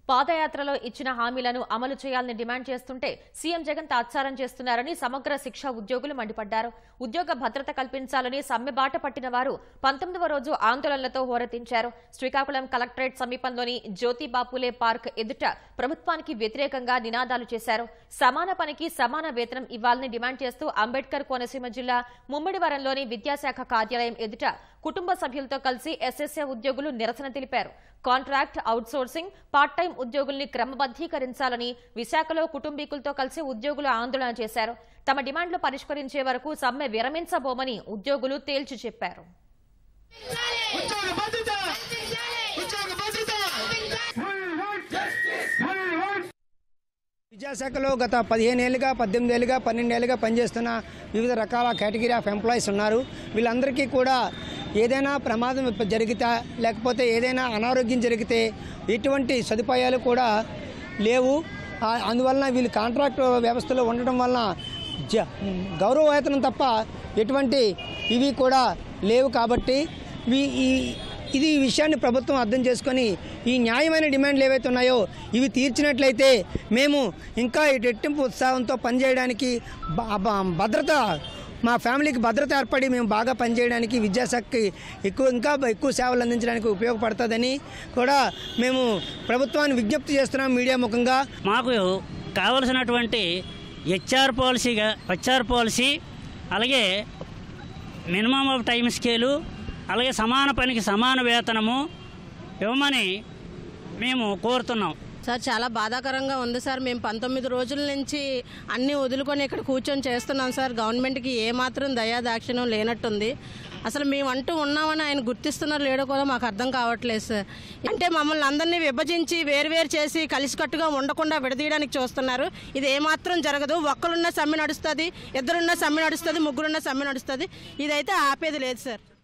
పాదయాత్రలో ఇచ్చిన హామీలను అమలు చేయాలని డిమాండ్ చేస్తుంటే సీఎం జగన్ తాత్సారం చేస్తున్నారని సమగ్ర శిక్ష ఉద్యోగులు మండిపడ్డారు. ఉద్యోగ భద్రత కల్పించాలని సమ్మె బాట పట్టిన వారు 19వ రోజు ఆందోళనలతో హోరెత్తించారు. శ్రీకాకుళం కలెక్టరేట్ సమీపంలోని జ్యోతిబాపులే పార్క్ ఎదుట ప్రభుత్వానికి వ్యతిరేకంగా నినాదాలు చేశారు. సమాన పనికి సమాన వేతనం ఇవ్వాలని డిమాండ్ చేస్తూ అంబేద్కర్ కోనసీమ జిల్లా ముమ్మిడివరంలోని విద్యాశాఖ కార్యాలయం ఎదుట కుటుంబ సభ్యులతో కలిసి ఎస్ఎస్ఏ ఉద్యోగులు నిరసన తెలిపారు. కాంట్రాక్ట్, అవుట్సోర్సింగ్, పార్ట్ టైం ఉద్యోగుల్ని క్రమబద్దీకరించాలని విశాఖలో కుటుంబీకులతో కలిసి ఉద్యోగులు ఆందోళన చేశారు. తమ డిమాండ్లు పరిష్కరించే వరకు సమ్మె విరమించబోమని ఉద్యోగులు తేల్చి చెప్పారు. విద్యాశాఖలో గత 15 ఏళ్లుగా 18 ఏళ్లుగా 12 ఏళ్లుగా పనిచేస్తున్న వివిధ రకాల కేటగిరీ ఆఫ్ ఎంప్లాయీస్ ఉన్నారు. వీళ్ళందరికీ కూడా ఏదైనా ప్రమాదం జరిగితే లేకపోతే ఏదైనా అనారోగ్యం జరిగితే ఎటువంటి సదుపాయాలు కూడా లేవు. అందువలన వీళ్ళు కాంట్రాక్ట్ వ్యవస్థలో ఉండటం వలన గౌరవ వేతనం తప్ప ఎటువంటి ఇవి కూడా లేవు. కాబట్టి ఈ విషయాన్ని ప్రభుత్వం అర్థం చేసుకొని ఈ న్యాయమైన డిమాండ్లు ఏవైతే ఉన్నాయో ఇవి తీర్చినట్లయితే మేము ఇంకా రెట్టింపు ఉత్సాహంతో పనిచేయడానికి భద్రత, మా ఫ్యామిలీకి భద్రత ఏర్పడి మేము బాగా పనిచేయడానికి విద్యాశాఖకి ఇంకా ఎక్కువ సేవలు అందించడానికి ఉపయోగపడుతుందని కూడా మేము ప్రభుత్వాన్ని విజ్ఞప్తి చేస్తున్నాం. మీడియా ముఖంగా మాకు కావలసినటువంటి హెచ్ఆర్ పాలసీ అలాగే మినిమం ఆఫ్ టైం స్కేలు అలాగే సమాన పనికి సమాన వేతనము ఇవ్వమని మేము కోరుతున్నాం. సార్ చాలా బాధాకరంగా ఉంది సార్. మేము 19 రోజుల నుంచి అన్నీ వదులుకొని ఇక్కడ కూర్చొని చేస్తున్నాం సార్. గవర్నమెంట్కి ఏమాత్రం దయాదాక్షిణ్యం లేనట్టుంది. అసలు మేము అంటూ ఉన్నామని ఆయన గుర్తిస్తున్నారు లేడో కూడా మాకు అర్థం కావట్లేదు సార్. అంటే మమ్మల్ని అందరినీ విభజించి వేరువేరు చేసి కలిసికట్టుగా ఉండకుండా విడదీయడానికి చూస్తున్నారు. ఇది ఏమాత్రం జరగదు. ఒక్కరున్న సమ్మె నడుస్తుంది, ఇద్దరున్న సమ్మె నడుస్తుంది, ముగ్గురున్న సమ్మె నడుస్తుంది. ఇదైతే ఆపేది లేదు సార్.